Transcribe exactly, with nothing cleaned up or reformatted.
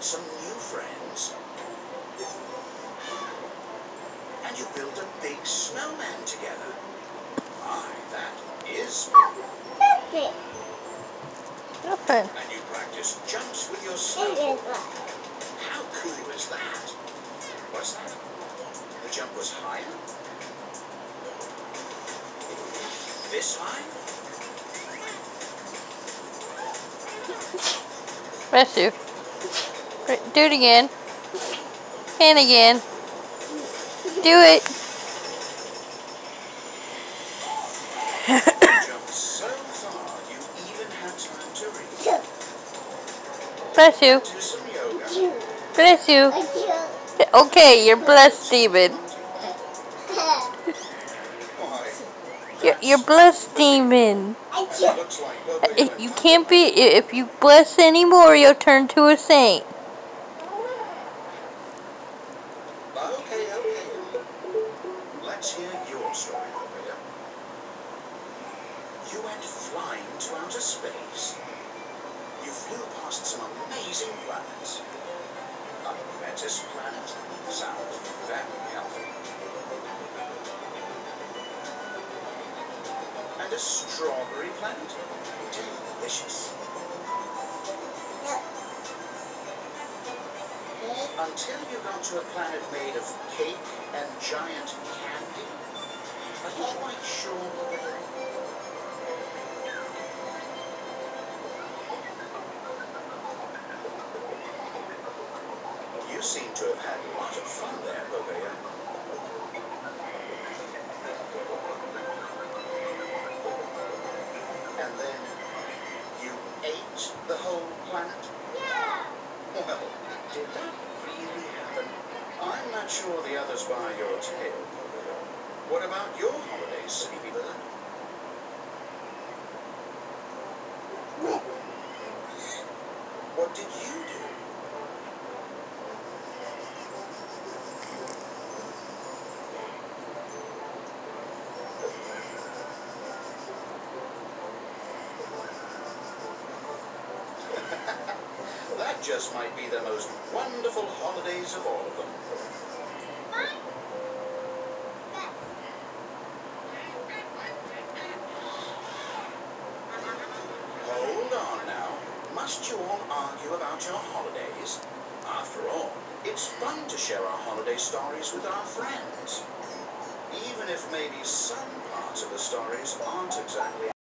some new friends. And you build a big snowman together. My, that is big. Nothing. And you practice jumps with your snowball. How cool is that? What's that? The jump was higher? This high? Bless you. Do it again. And again. Do it. Jumped so far you even had time to read. Bless you. Do some yoga. Bless you. Okay, you're blessed, Demon. Why? You're, you're blessed, Demon. Looks like Bobo You can't be, if you bless anymore, you'll turn to a saint. Okay, okay. Let's hear your story, Bobo. You went flying to outer space. You flew past some amazing planets. A lettuce planet sounds very healthy. And a strawberry planet? Delicious. Until you got to a planet made of cake and giant candy. Are you quite sure? You seem to have had a lot of fun there, Bobo. And then you ate the whole planet? Yeah. Well, did that really happen? I'm not sure the others buy your tale, Bobo. What about your holidays, Sleepy Bird? What did you do? That just might be the most wonderful holidays of all of them. Hold on now. Must you all argue about your holidays? After all, it's fun to share our holiday stories with our friends. Even if maybe some parts of the stories aren't exactly